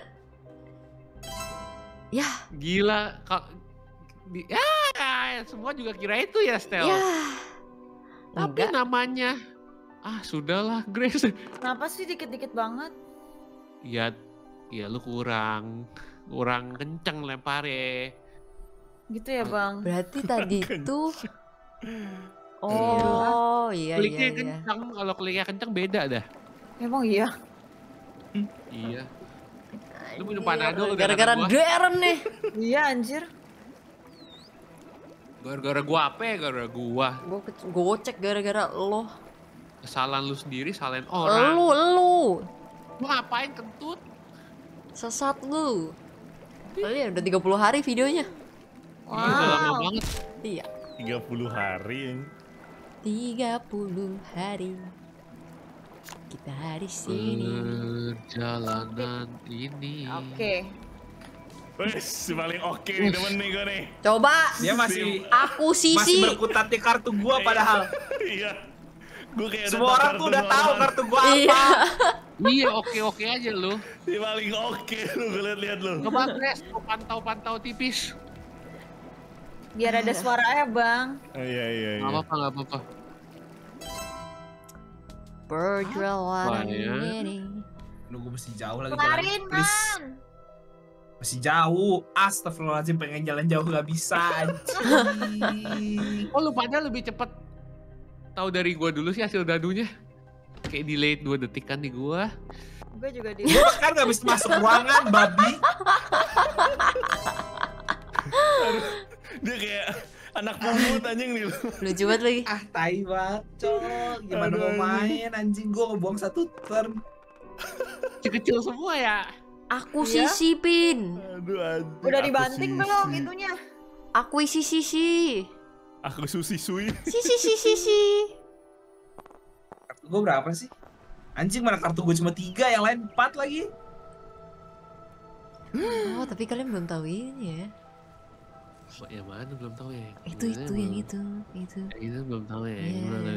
Speaker 2: Ya,
Speaker 3: Gila. Kak, di, ya, semua juga kira itu ya, Stel.
Speaker 2: ya.
Speaker 3: Tapi
Speaker 2: Enggak.
Speaker 3: namanya, ah sudahlah Grace.
Speaker 5: Kenapa sih dikit-dikit banget?
Speaker 3: Ya, ya lu kurang, kurang kenceng lemparnya.
Speaker 5: Gitu ya bang.
Speaker 2: Berarti tadi tuh. Oh iya iya
Speaker 3: Kliknya
Speaker 2: iya.
Speaker 3: kenceng, kalau kliknya kenceng beda dah.
Speaker 5: Emang iya.
Speaker 3: Iya. Lu minum
Speaker 2: Iya,
Speaker 3: Panadol
Speaker 2: gara-gara
Speaker 3: gua.
Speaker 2: Darren nih.
Speaker 5: Iya anjir.
Speaker 3: Gara-gara gua apa ya? Gara-gara gua.
Speaker 2: Gue gocek gara-gara lo.
Speaker 3: Kesalahan lu sendiri, salahin orang.
Speaker 2: Lu lu.
Speaker 3: Lu ngapain kentut?
Speaker 2: Sesat lu. Kali ya udah tiga puluh hari videonya.
Speaker 3: Ih, udah lama
Speaker 5: Wow.
Speaker 3: banget.
Speaker 2: Iya.
Speaker 1: tiga puluh hari.
Speaker 2: tiga puluh hari. Kita di sini.
Speaker 3: Perjalanan ini.
Speaker 5: Oke.
Speaker 1: Wes, paling oke nih temen nih gue nih.
Speaker 2: Coba
Speaker 4: Dia masih
Speaker 2: aku
Speaker 4: masih
Speaker 2: sisi.
Speaker 4: berkutat di kartu gua padahal.
Speaker 1: Iya. Gue kayak
Speaker 4: Semua orang tuh udah tahu kartu gua
Speaker 2: Iya.
Speaker 4: apa.
Speaker 3: Iya, oke-oke aja lu.
Speaker 1: Si paling oke lu, gue liat-liat lu.
Speaker 3: Coba Grace, lu pantau-pantau tipis.
Speaker 5: Biar ada suaranya bang.
Speaker 1: Oh, iya iya iya.
Speaker 3: Gak apa-apa, gak apa-apa.
Speaker 2: Perjalanan
Speaker 3: Apa ya?
Speaker 2: ini.
Speaker 4: Nunggu masih jauh lagi.
Speaker 5: Kelarin
Speaker 4: Please.
Speaker 5: man.
Speaker 4: Masih jauh. Astagfirullahaladzim, pengen jalan jauh gak bisa. anjing.
Speaker 3: Oh lu pada lebih cepet tahu dari gua dulu sih hasil dadunya. Kayak delay dua detik kan di gua.
Speaker 5: Gue juga di.
Speaker 4: Gua kan gak bisa masuk ruangan, babi.
Speaker 1: Dia kayak anak pungut anjing nih lu.
Speaker 2: Lucu banget lagi.
Speaker 4: Ah, tai banget, cok. Gimana
Speaker 1: Aduh,
Speaker 4: mau
Speaker 1: anjing.
Speaker 4: main, anjing. Gua ngebuang satu turn.
Speaker 3: Kecil-kecil semua ya.
Speaker 2: Aku
Speaker 5: Iya?
Speaker 2: sisipin.
Speaker 1: Aduh anjing.
Speaker 5: Udah
Speaker 1: Aku
Speaker 5: dibanting
Speaker 1: sisi.
Speaker 5: belum itunya?
Speaker 2: Aku isi sisi.
Speaker 1: Aku susi sui.
Speaker 2: Sisi sisi sisi.
Speaker 4: Kartu gua berapa sih? Anjing, mana kartu gua cuma tiga, yang lain empat lagi.
Speaker 2: Oh, tapi kalian belum tahu ini ya.
Speaker 3: Oh, yang mana belum tahu ya.
Speaker 2: Itu
Speaker 3: Gimana
Speaker 2: itu
Speaker 3: belum-
Speaker 2: yang itu, itu.
Speaker 3: Yang itu belum tahu ya.
Speaker 2: Iya.
Speaker 3: Gimana?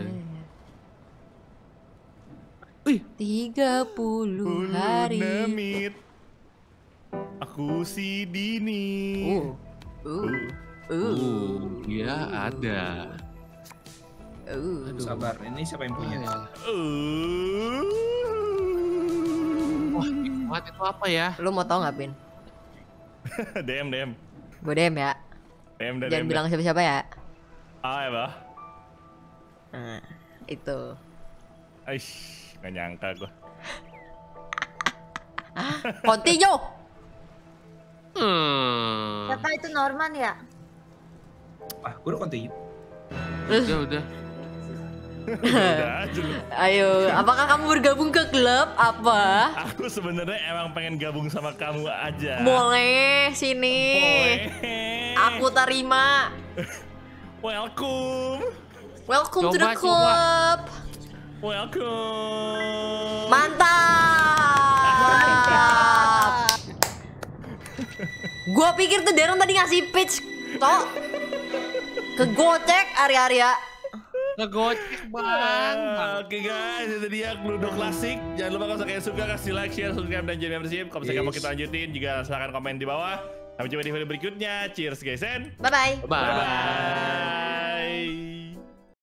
Speaker 2: Wih, tiga puluh hari.
Speaker 1: Nemit. Aku si Dini.
Speaker 2: Uh. Uh. Uh.
Speaker 3: Uh, dia ada.
Speaker 2: Uh.
Speaker 3: Aduh.
Speaker 4: Sabar, ini siapa yang punya?
Speaker 3: Ya.
Speaker 1: Uh.
Speaker 3: Wah, banget itu apa ya?
Speaker 2: Lu mau tau nggak, Pin?
Speaker 1: D M D M.
Speaker 2: Gue D M ya.
Speaker 1: D M dan
Speaker 2: Jangan
Speaker 1: D M.
Speaker 2: bilang siapa-siapa ya.
Speaker 1: Ah ya bah.
Speaker 2: Nah, itu.
Speaker 1: Aish, nggak nyangka gua.
Speaker 2: Continue.
Speaker 3: Hmm.
Speaker 5: Kata itu Norman ya?
Speaker 4: Ah, gua udah konten.
Speaker 3: Udah, udah.
Speaker 1: Udah aja lu.
Speaker 2: Ayo, apakah kamu bergabung ke klub apa?
Speaker 1: Aku sebenarnya emang pengen gabung sama kamu aja.
Speaker 2: Boleh, sini.
Speaker 1: Boleh.
Speaker 2: Aku terima.
Speaker 1: Welcome.
Speaker 2: Welcome to the
Speaker 3: Coba, coba.
Speaker 2: club.
Speaker 1: Welcome.
Speaker 2: Mantap. Gua pikir tuh Darren tadi ngasih pitch, toh. Kegocek Arya-Arya.
Speaker 3: Ngegocek bang.
Speaker 1: Ah, Oke guys, itu dia Cluedo Klasik. Jangan lupa kalau kalian suka kasih like, share, subscribe, dan jadi membership. Kalau misalnya mau
Speaker 4: Yes.
Speaker 1: kita lanjutin, juga silahkan komen di bawah. Sampai jumpa di video berikutnya. Cheers guys, and
Speaker 2: Bye bye.
Speaker 3: Bye.
Speaker 1: bye.